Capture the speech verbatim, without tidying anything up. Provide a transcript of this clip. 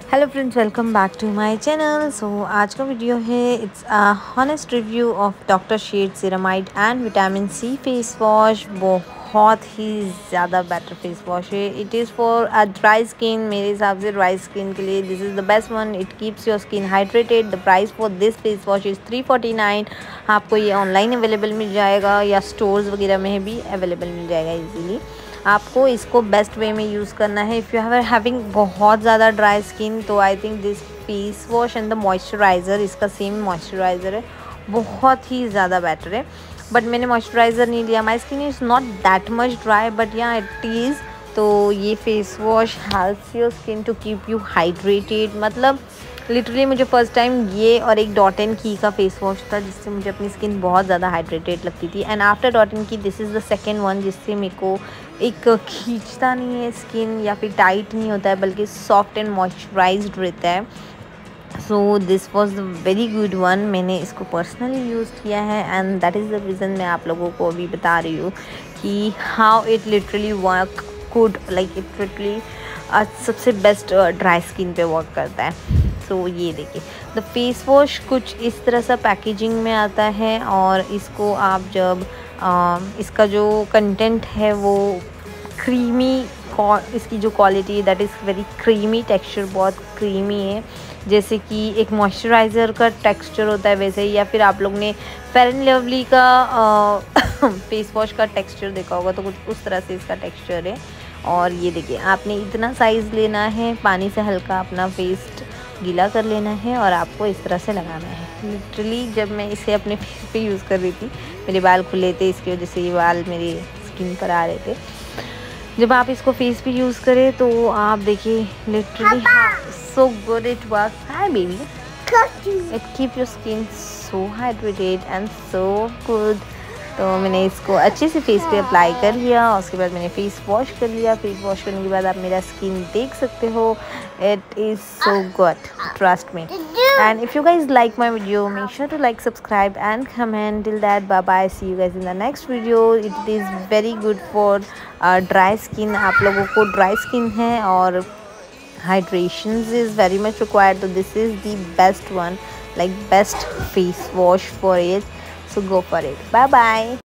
Hello friends, welcome back to my channel. So आज का video है it's a honest review of doctor Sheth's ceramide and vitamin C face wash. बहुत ही ज़्यादा better face wash है। It is for a dry skin. मेरे हिसाब से ड्राई स्किन के लिए this is the best one. It keeps your skin hydrated. The price for this face wash is three forty nine. आपको ये online available मिल जाएगा या स्टोर्स वगैरह में भी अवेलेबल मिल जाएगा ईजीली। आपको इसको बेस्ट वे में यूज़ करना है। इफ़ यू हैव हैविंग बहुत ज़्यादा ड्राई स्किन तो I think this face wash and the moisturiser, इसका सेम मॉइस्चराइज़र है, बहुत ही ज़्यादा बेटर है। बट मैंने मॉइस्चराइज़र नहीं लिया। My skin is not that much dry but yeah it is. तो ये face wash helps your skin to keep you hydrated. मतलब लिटरली मुझे फ़र्स्ट टाइम ये और एक डॉट एंड की का फेस वॉश था जिससे मुझे अपनी स्किन बहुत ज़्यादा हाइड्रेटेड लगती थी। एंड आफ्टर डॉट एंड की this is the second one जिससे मेरे को एक खींचता नहीं है स्किन या फिर टाइट नहीं होता है, बल्कि सॉफ्ट एंड मॉइस्चराइज्ड रहता है। So this was the very good one. मैंने इसको पर्सनली यूज़ किया है and that is the reason मैं आप लोगों को अभी बता रही हूँ कि how it literally work good, like it literally सबसे बेस्ट ड्राई स्किन पे वर्क करता है। सो so, ये देखिए द फेस वॉश कुछ इस तरह सा पैकेजिंग में आता है और इसको आप जब आ, इसका जो कंटेंट है वो क्रीमी, इसकी जो quality that is very creamy, texture बहुत क्रीमी है। जैसे कि एक मॉइस्चराइज़र का टेक्सचर होता है वैसे ही, या फिर आप लोग ने फेयर एंड लवली का फेस वॉश का टेक्सचर देखा होगा तो कुछ उस तरह से इसका टेक्सचर है। और ये देखिए आपने इतना साइज़ लेना है, पानी से हल्का अपना फेस गीला कर लेना है और आपको इस तरह से लगाना है। लिटरली जब मैं इसे अपने फेस पे यूज़ कर रही थी मेरे बाल खुले थे, इसकी वजह से ये बाल मेरी स्किन पर आ रहे थे। जब आप इसको फेस पे यूज़ करें तो आप देखिए literally so good it works. Hi baby, it keep your skin so hydrated and so good. तो मैंने इसको अच्छे से फेस पे अप्लाई कर लिया और उसके बाद मैंने फेस वॉश कर लिया। फेस वॉश करने के बाद आप मेरा स्किन देख सकते हो, it is so good, trust me. And if you guys like my video make sure to like, subscribe and comment. Till that bye bye, see you guys in the next video. It is very good for dry skin. आप लोगों को dry skin है और hydration is very much required, so this is the best one, like best face wash for it. So go for it. Bye bye.